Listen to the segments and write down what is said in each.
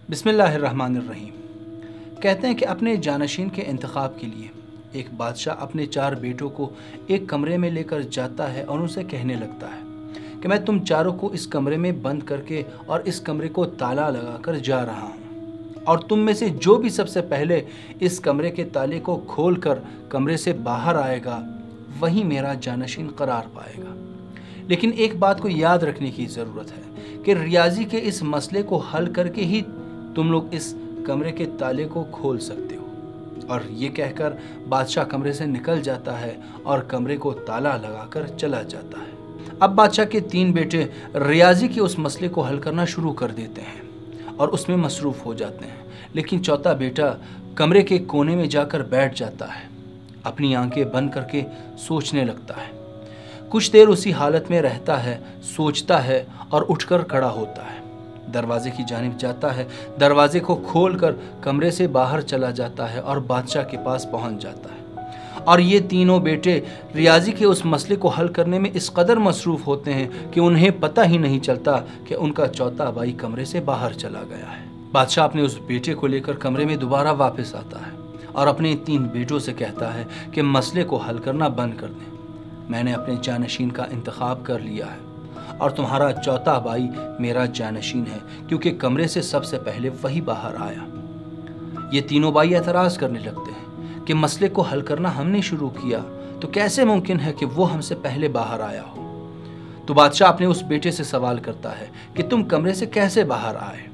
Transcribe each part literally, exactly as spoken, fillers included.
بسم اللہ الرحمن الرحیم۔ کہتے ہیں کہ اپنے جانشین کے انتخاب کے لیے ایک بادشاہ اپنے چار بیٹوں کو ایک کمرے میں لے کر جاتا ہے اور ان سے کہنے لگتا ہے کہ میں تم چاروں کو اس کمرے میں بند کر کے اور اس کمرے کو تالا لگا کر جا رہا ہوں، اور تم میں سے جو بھی سب سے پہلے اس کمرے کے تالے کو کھول کر کمرے سے باہر آئے گا وہی میرا جانشین قرار پائے گا۔ لیکن ایک بات کو یاد رکھنے کی ضرورت ہے کہ ریاضی کے اس مسئلے کو حل کر کے ہی تم لوگ اس کمرے کے تالے کو کھول سکتے ہو۔ اور یہ کہہ کر بادشاہ کمرے سے نکل جاتا ہے اور کمرے کو تالا لگا کر چلا جاتا ہے۔ اب بادشاہ کے تین بیٹے ریاضی کے اس مسئلے کو حل کرنا شروع کر دیتے ہیں اور اس میں مصروف ہو جاتے ہیں، لیکن چوتھا بیٹا کمرے کے کونے میں جا کر بیٹھ جاتا ہے، اپنی آنکھیں بند کر کے سوچنے لگتا ہے۔ کچھ دیر اسی حالت میں رہتا ہے، سوچتا ہے اور اٹھ کر کھڑا ہوتا ہے، دروازے کی جانب جاتا ہے، دروازے کو کھول کر کمرے سے باہر چلا جاتا ہے اور بادشاہ کے پاس پہنچ جاتا ہے۔ اور یہ تینوں بیٹے ریاضی کے اس مسئلے کو حل کرنے میں اس قدر مصروف ہوتے ہیں کہ انہیں پتہ ہی نہیں چلتا کہ ان کا چوتھا بھائی کمرے سے باہر چلا گیا ہے۔ بادشاہ اپنے اس بیٹے کو لے کر کمرے میں دوبارہ واپس آتا ہے اور اپنے تین بیٹوں سے کہتا ہے کہ مسئلے کو حل کرنا بند کر دیں، میں نے اپنے جانشین کا انتخاب کر لیا ہے اور تمہارا چوتھا بھائی میرا جانشین ہے، کیونکہ کمرے سے سب سے پہلے وہی باہر آیا۔ یہ تینوں بھائی اعتراض کرنے لگتے ہیں کہ مسئلے کو حل کرنا ہم نے شروع کیا تو کیسے ممکن ہے کہ وہ ہم سے پہلے باہر آیا ہو؟ تو بادشاہ اپنے اس بیٹے سے سوال کرتا ہے کہ تم کمرے سے کیسے باہر آئے؟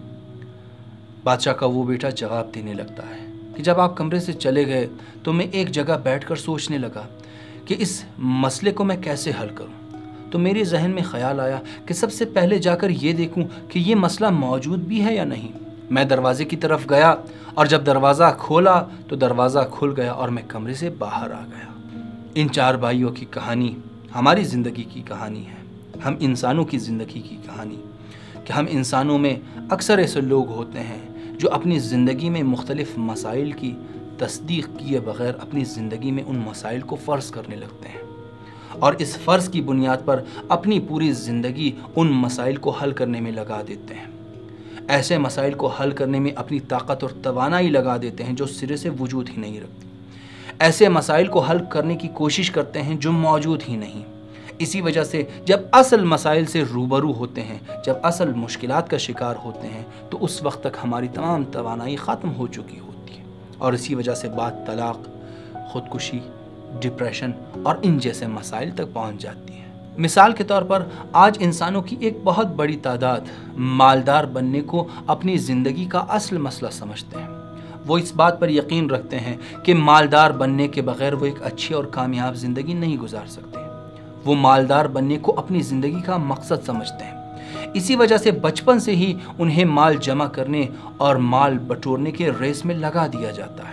بادشاہ کا وہ بیٹا جواب دینے لگتا ہے کہ جب آپ کمرے سے چلے گئے تو میں ایک جگہ بیٹھ کر سوچنے لگا کہ اس مسئلے کو میں کیسے حل کروں، تو میرے ذہن میں خیال آیا کہ سب سے پہلے جا کر یہ دیکھوں کہ یہ مسئلہ موجود بھی ہے یا نہیں۔ میں دروازے کی طرف گیا اور جب دروازہ کھولا تو دروازہ کھل گیا اور میں کمرے سے باہر آ گیا۔ ان چار بھائیوں کی کہانی ہماری زندگی کی کہانی ہے، ہم انسانوں کی زندگی کی کہانی، کہ ہم انسانوں میں اکثر ایسے لوگ ہوتے ہیں جو اپنی زندگی میں مختلف مسائل کی تصدیق کیے بغیر اپنی زندگی میں ان مسائل کو فرض کرنے لگتے ہیں، اور اس فرض کی بنیاد پر اپنی پوری زندگی ان مسائل کو حل کرنے میں لگا دیتے ہیں۔ ایسے مسائل کو حل کرنے میں اپنی طاقت اور توانائی لگا دیتے ہیں جو سرے سے وجود ہی نہیں رکھتی۔ ایسے مسائل کو حل کرنے کی کوشش کرتے ہیں جو موجود ہی نہیں۔ اسی وجہ سے جب اصل مسائل سے روبرو ہوتے ہیں، جب اصل مشکلات کا شکار ہوتے ہیں، تو اس وقت تک ہماری تمام توانائی ختم ہو چکی ہوتی ہے، اور اسی وجہ سے بات طلاق، خودکشی، ڈپریشن اور ان جیسے مسائل تک پہنچ جاتی ہے۔ مثال کے طور پر آج انسانوں کی ایک بہت بڑی تعداد مالدار بننے کو اپنی زندگی کا اصل مسئلہ سمجھتے ہیں۔ وہ اس بات پر یقین رکھتے ہیں کہ مالدار بننے کے بغیر وہ ایک اچھی اور کامیاب زندگی نہیں گزار سکتے۔ وہ مالدار بننے کو اپنی زندگی کا مقصد سمجھتے ہیں۔ اسی وجہ سے بچپن سے ہی انہیں مال جمع کرنے اور مال بٹورنے کے ریس میں لگا دیا جاتا ہے۔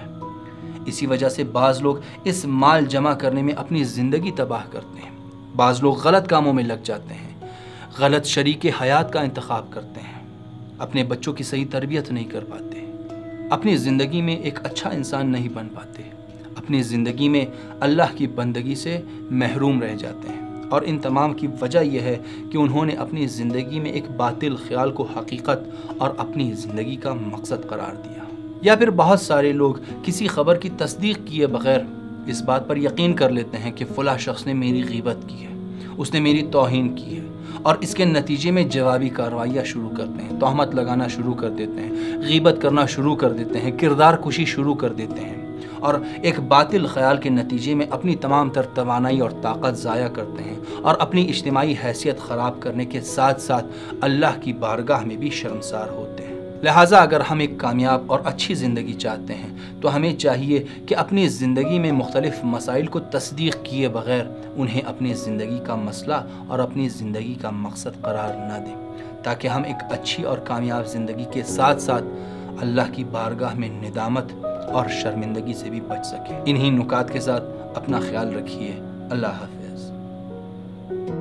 اسی وجہ سے بعض لوگ اس مال جمع کرنے میں اپنی زندگی تباہ کرتے ہیں، بعض لوگ غلط کاموں میں لگ جاتے ہیں، غلط شریک حیات کا انتخاب کرتے ہیں، اپنے بچوں کی صحیح تربیت نہیں کر پاتے، اپنی زندگی میں ایک اچھا انسان نہیں بن پاتے، اپنی زندگی میں اللہ کی بندگی سے محروم رہ جاتے ہیں، اور ان تمام کی وجہ یہ ہے کہ انہوں نے اپنی زندگی میں ایک باطل خیال کو حقیقت اور اپنی زندگی کا مقصد قرار دیا۔ یا پھر بہت سارے لوگ کسی خبر کی تصدیق کیے بغیر اس بات پر یقین کر لیتے ہیں کہ فلاں شخص نے میری غیبت کی ہے، اس نے میری توہین کی ہے، اور اس کے نتیجے میں جوابی کارروائیاں شروع کرتے ہیں، تہمت لگانا شروع کر دیتے ہیں، غیبت کرنا شروع کر دیتے ہیں، کردار کشی شروع کر دیتے ہیں، اور ایک باطل خیال کے نتیجے میں اپنی تمام تر توانائی اور طاقت ضائع کرتے ہیں، اور اپنی اجتماعی حیثیت خراب کرنے کے ساتھ ساتھ اللہ کی بارگاہ میں بھی شرمسار ہوتے ہیں۔ لہٰذا اگر ہم ایک کامیاب اور اچھی زندگی چاہتے ہیں تو ہمیں چاہیے کہ اپنی زندگی میں مختلف مسائل کو تصدیق کیے بغیر انہیں اپنی زندگی کا مسئلہ اور اپنی زندگی کا مقصد قرار نہ دیں، تاکہ ہم ایک اچھی اور کامیاب زندگی کے ساتھ ساتھ اللہ کی بارگاہ میں ندامت اور شرمندگی سے بھی بچ سکیں۔ انہی نکات کے ساتھ اپنا خیال رکھیے۔ اللہ حافظ۔